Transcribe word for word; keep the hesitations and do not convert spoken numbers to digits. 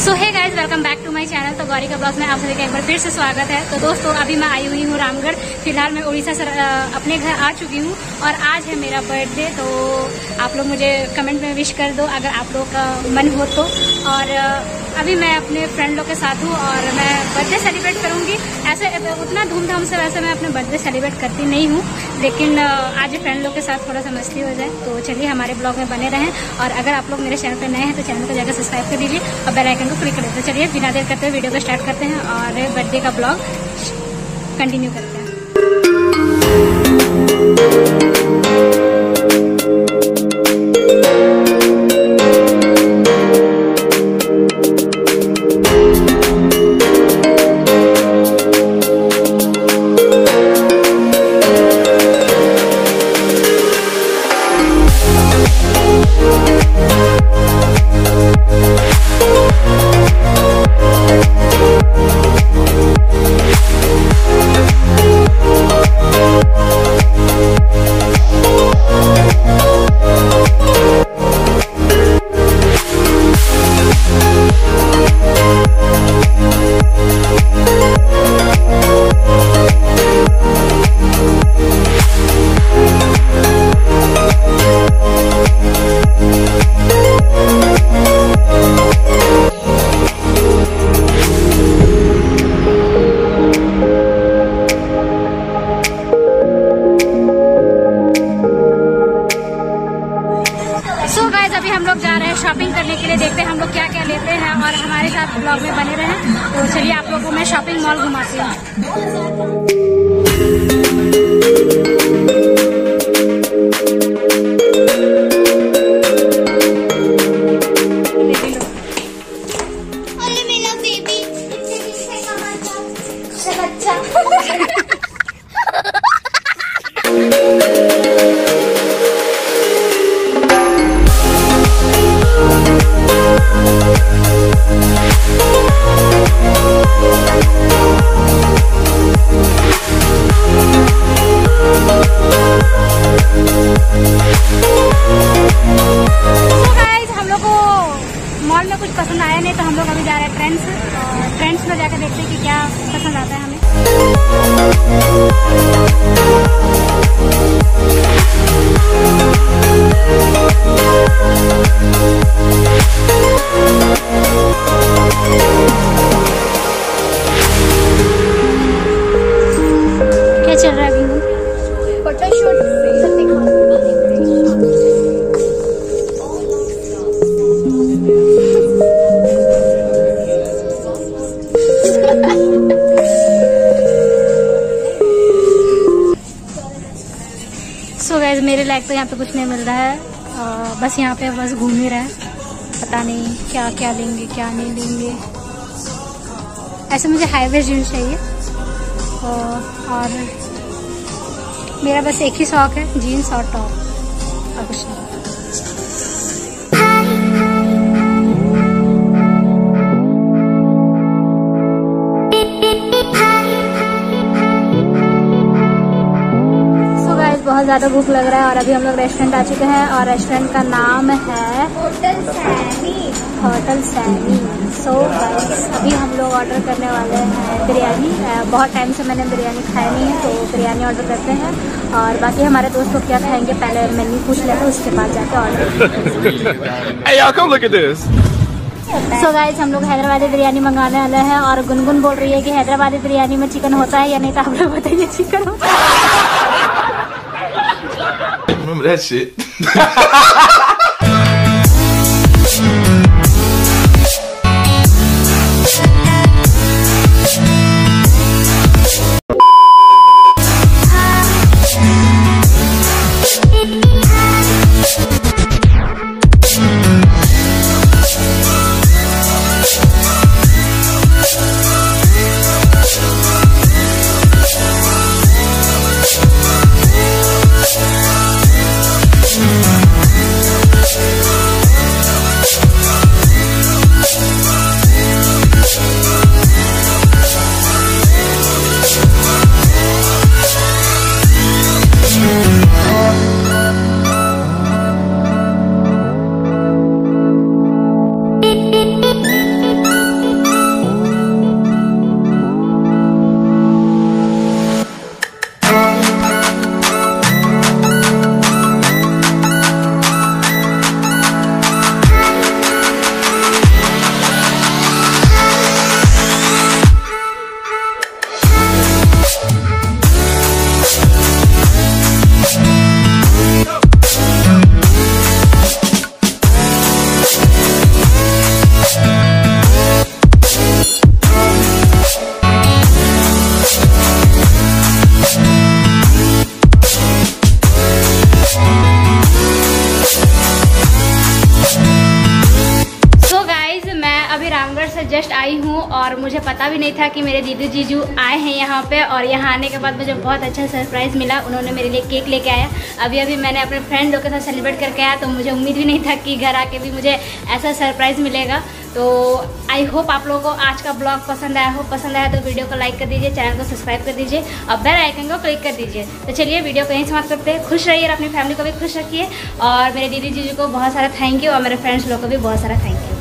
So hey guys, welcome back to my channel. तो गौरी का blog में आप सभी का एक बार फिर से स्वागत है। तो दोस्तों, अभी मैं आई हुई हूँ रामगढ़। फिलहाल मैं उड़ीसा से अपने घर आ चुकी हूँ और आज है मेरा बर्थडे। तो आप लोग मुझे कमेंट में विश कर दो अगर आप लोग का मन हो तो। और अभी मैं अपने फ्रेंड लोग के साथ हूँ और मैं बर्थडे सेलिब्रेट करूँगी। ऐसे उतना धूमधाम से वैसे मैं अपने बर्थडे सेलिब्रेट करती नहीं हूँ, लेकिन आज फ्रेंड लोग के साथ थोड़ा सा मस्ती हो जाए। तो चलिए हमारे ब्लॉग में बने रहें। और अगर आप लोग मेरे चैनल पर नए हैं तो चैनल को जाकर सब्सक्राइब कर दीजिए और बेल आइकन को क्लिक कर दीजिए। तो चलिए बिना देर करते हुए वीडियो को स्टार्ट करते हैं और बर्थडे का ब्लॉग कंटिन्यू करते हैं। अभी हम लोग जा रहे हैं शॉपिंग करने के लिए। देखते हैं हम लोग क्या क्या लेते हैं और हमारे साथ ब्लॉग में बने रहें। तो चलिए आप लोगों को मैं शॉपिंग मॉल घुमाती हूँ। मॉल में कुछ पसंद आया नहीं तो हम लोग अभी जा रहे हैं ट्रेंड्स। ट्रेंड्स में जाकर देखते हैं कि क्या पसंद आता है हमें। क्या चल रहा है अभी? फोटोशूट। सो गाइस, मेरे लायक तो यहाँ पे कुछ नहीं मिल रहा है। आ, बस यहाँ पे बस घूम ही रहा है। पता नहीं क्या क्या लेंगे क्या नहीं लेंगे। ऐसे मुझे हाईवे जीन्स चाहिए और मेरा बस एक ही शौक है, जीन्स और टॉप और कुछ नहीं। बहुत ज़्यादा भूख लग रहा है और अभी हम लोग रेस्टोरेंट आ चुके हैं और रेस्टोरेंट का नाम है hotel Saini. Hotel Saini. So guys, अभी हम लोग ऑर्डर करने वाले हैं बिरयानी। बहुत टाइम से मैंने बिरयानी खाई नहीं है तो बिरयानी ऑर्डर करते हैं और बाकी हमारे दोस्त लोग क्या खाएंगे पहले मेन्यू पूछ लेते, उसके बाद जाके ऑर्डर। सो गाइस, हम लोग हैदराबादी बिरयानी मंगाने वाले हैं और गुनगुन बोल रही है कि हैदराबादी बिरयानी में चिकन होता है या नहीं, तो आप लोग बताइए चिकन होता है। Remember that shit. रामगढ़ से जस्ट आई हूँ और मुझे पता भी नहीं था कि मेरे दीदी जीजू आए हैं यहाँ पे। और यहाँ आने के बाद मुझे बहुत अच्छा सरप्राइज़ मिला, उन्होंने मेरे लिए केक लेके आया। अभी अभी मैंने अपने फ्रेंड लोग के साथ सेलिब्रेट करके आया, तो मुझे उम्मीद भी नहीं था कि घर आके भी मुझे ऐसा सरप्राइज़ मिलेगा। तो आई होप आप लोगों को आज का ब्लॉग पसंद आया हो। पसंद आया तो वीडियो को लाइक कर दीजिए, चैनल को सब्सक्राइब कर दीजिए और बेल आइकन को क्लिक कर दीजिए। तो चलिए वीडियो को यहीं समाप्त करते हैं। खुश रहिए और अपनी फैमिली को भी खुश रखिए। और मेरे दीदी जीजू को बहुत सारा थैंक यू और मेरे फ्रेंड्स लोग को भी बहुत सारा थैंक यू।